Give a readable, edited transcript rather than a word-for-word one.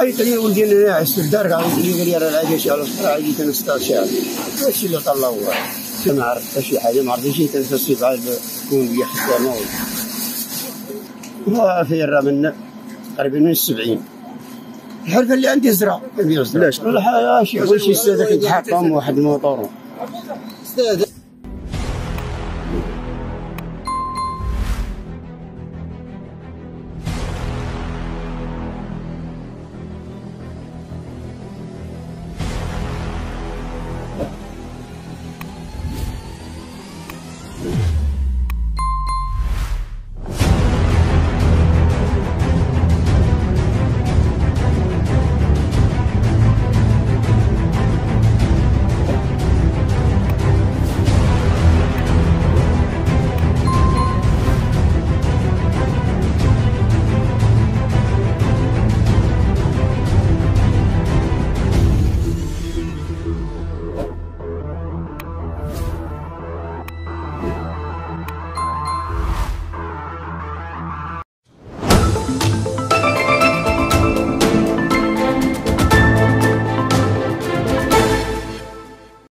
عيط لي ولدي انا ناعس في الدار قاعد يقول لي راه العايش على الصحراء جيت نستار شهر ماشي اللي طلعوه ما عرفت شي حاجه ما عرفتش جيت نتصل على كون بيا خدامه هو في الرمل قريب من 70 الحرفه اللي عندي زرع علاش؟ والله شي استاذ كيتحطم واحد الموطور استاذ